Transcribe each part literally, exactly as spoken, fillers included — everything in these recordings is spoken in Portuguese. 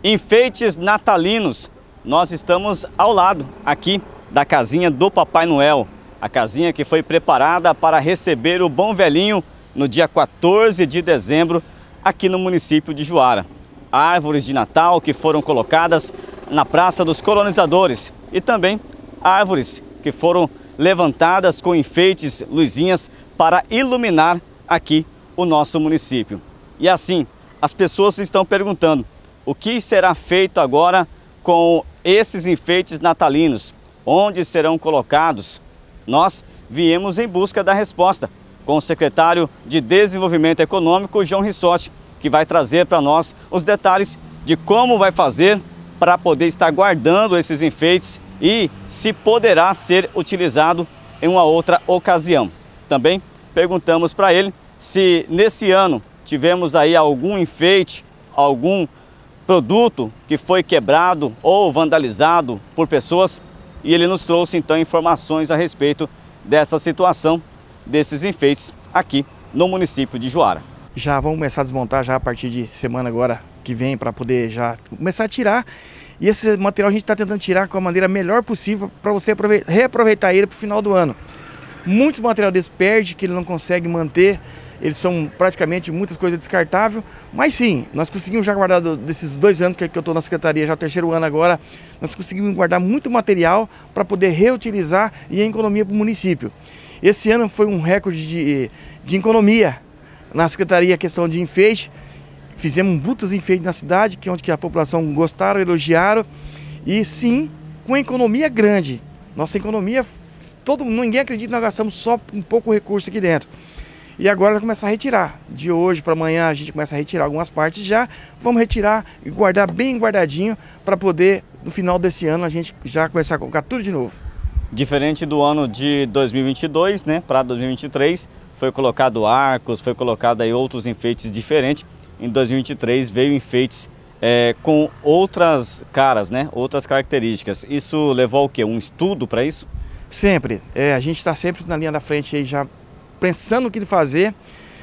Enfeites natalinos. Nós estamos ao lado aqui da casinha do Papai Noel. A casinha que foi preparada para receber o Bom Velhinho no dia quatorze de dezembro aqui no município de Juara. Árvores de Natal que foram colocadas na Praça dos Colonizadores e também árvores que foram levantadas com enfeites, luzinhas para iluminar aqui o nosso município. E assim, as pessoas estão perguntando: o que será feito agora com esses enfeites natalinos? Onde serão colocados? Nós viemos em busca da resposta com o secretário de Desenvolvimento Econômico, João Rissotti, que vai trazer para nós os detalhes de como vai fazer para poder estar guardando esses enfeites e se poderá ser utilizado em uma outra ocasião. Também perguntamos para ele se nesse ano tivemos aí algum enfeite, algum produto que foi quebrado ou vandalizado por pessoas, e ele nos trouxe então informações a respeito dessa situação, desses enfeites aqui no município de Juara. Já vamos começar a desmontar já a partir de semana agora que vem, para poder já começar a tirar. E esse material a gente está tentando tirar com a maneira melhor possível para você reaproveitar ele para o final do ano. Muitos material desse perde, que ele não consegue manter. Eles são praticamente muitas coisas descartáveis, mas sim, nós conseguimos já guardar desses dois anos que eu estou na secretaria, já o terceiro ano agora, nós conseguimos guardar muito material para poder reutilizar e a economia para o município. Esse ano foi um recorde de, de economia na secretaria, a questão de enfeite. Fizemos brutos enfeites na cidade, que onde que a população gostaram, elogiaram, e sim, com economia grande. Nossa economia, todo, ninguém acredita que nós gastamos só um pouco recurso aqui dentro. E agora vai começar a retirar. De hoje para amanhã a gente começa a retirar algumas partes já. Vamos retirar e guardar bem guardadinho para poder, no final desse ano, a gente já começar a colocar tudo de novo. Diferente do ano de dois mil e vinte e dois, né, para dois mil e vinte e três, foi colocado arcos, foi colocado aí outros enfeites diferentes. Em dois mil e vinte e três veio enfeites é, com outras caras, né, outras características. Isso levou ao quê? Um estudo para isso? Sempre. É, a gente está sempre na linha da frente aí já pensando o que fazer.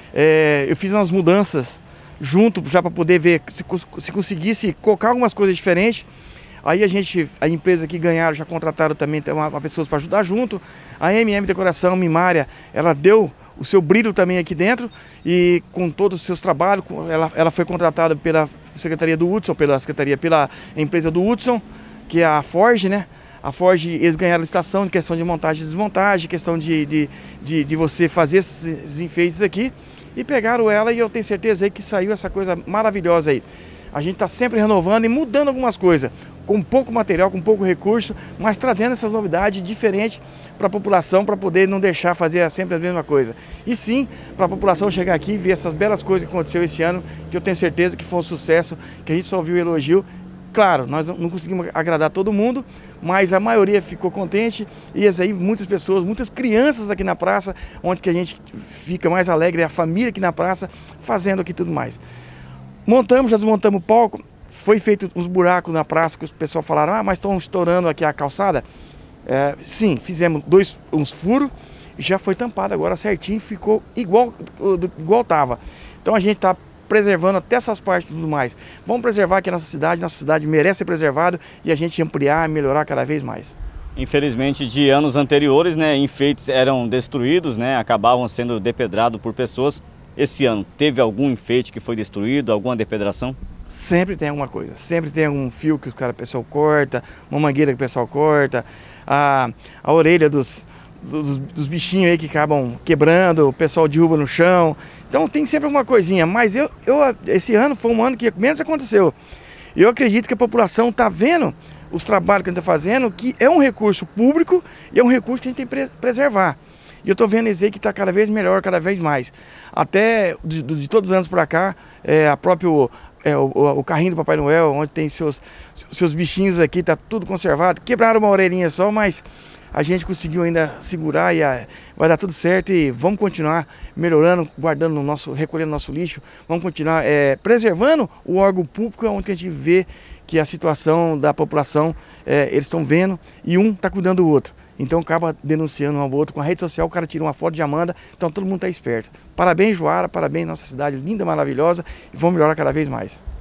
É, eu fiz umas mudanças junto já para poder ver se, se conseguisse colocar algumas coisas diferentes. Aí a gente, a empresa que ganharam já contrataram também uma, uma pessoas para ajudar junto. A M M Decoração Mimária, ela deu o seu brilho também aqui dentro e com todos os seus trabalhos, ela, ela foi contratada pela Secretaria do Hudson, pela Secretaria, pela empresa do Hudson, que é a Forge, né? A Forge, eles ganharam a licitação em questão de montagem e desmontagem, questão de, de, de, de você fazer esses enfeites aqui, e pegaram ela e eu tenho certeza aí que saiu essa coisa maravilhosa aí. A gente está sempre renovando e mudando algumas coisas, com pouco material, com pouco recurso, mas trazendo essas novidades diferentes para a população, para poder não deixar fazer sempre a mesma coisa. E sim, para a população chegar aqui e ver essas belas coisas que aconteceu esse ano, que eu tenho certeza que foi um sucesso, que a gente só ouviu elogio. Claro, nós não conseguimos agradar todo mundo, mas a maioria ficou contente e aí muitas pessoas, muitas crianças aqui na praça, onde que a gente fica mais alegre, é a família aqui na praça, fazendo aqui tudo mais. Montamos, já desmontamos o palco, foi feito uns buracos na praça que os pessoal falaram: ah, mas estão estourando aqui a calçada. É, sim, fizemos dois, uns furos, já foi tampado agora certinho, ficou igual igual estava. Então a gente está preservando até essas partes e tudo mais. Vamos preservar aqui a nossa cidade, nossa cidade merece ser preservada e a gente ampliar, melhorar cada vez mais. Infelizmente, de anos anteriores, né, enfeites eram destruídos, né, acabavam sendo depedrados por pessoas. Esse ano, teve algum enfeite que foi destruído, alguma depedração? Sempre tem alguma coisa, sempre tem um fio que o cara, o pessoal corta, uma mangueira que o pessoal corta, a, a orelha dos, dos, dos bichinhos aí que acabam quebrando, o pessoal derruba no chão. Então tem sempre alguma coisinha, mas eu, eu, esse ano foi um ano que menos aconteceu. Eu acredito que a população está vendo os trabalhos que a gente está fazendo, que é um recurso público e é um recurso que a gente tem que preservar. E eu estou vendo isso aí que está cada vez melhor, cada vez mais. Até de, de todos os anos para cá, é, a próprio, é, o, o carrinho do Papai Noel, onde tem seus, seus bichinhos aqui, está tudo conservado. Quebraram uma orelhinha só, mas a gente conseguiu ainda segurar e a, vai dar tudo certo e vamos continuar melhorando, guardando o nosso, recolhendo nosso lixo, vamos continuar é, preservando o órgão público, onde a gente vê que a situação da população, é, eles estão vendo e um está cuidando do outro. Então acaba denunciando um ao outro. Com a rede social o cara tira uma foto de Amanda, então todo mundo está esperto. Parabéns, Juara, parabéns, nossa cidade linda, maravilhosa, e vamos melhorar cada vez mais.